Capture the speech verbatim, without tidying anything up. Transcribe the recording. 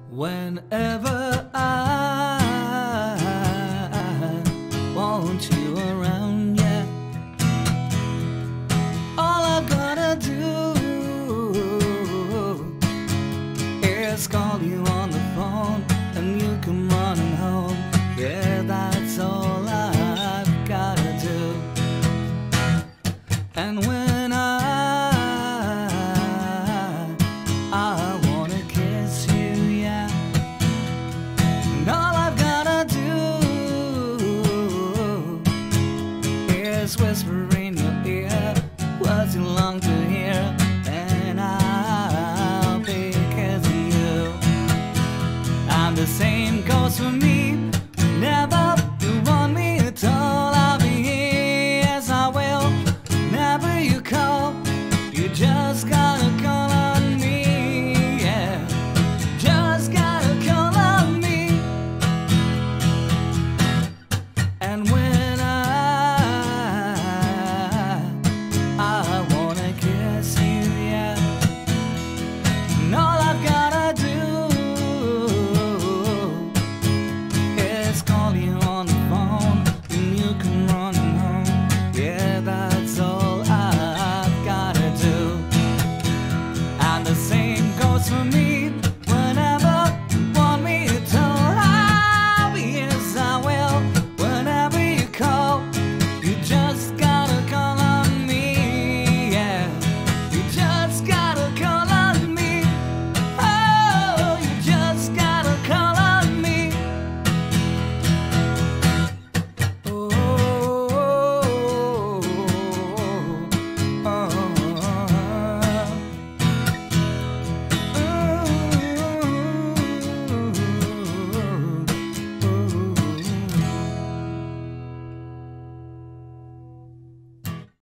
Whenever I want you around, yeah, all I've gotta do is call you on the phone and you come running home. Yeah, that's all I've gotta do. And when I I wanna kiss you, yeah, and all I've gotta do is whisper in your ear what you long to hear, and I'll be kissing you. And the same goes for me.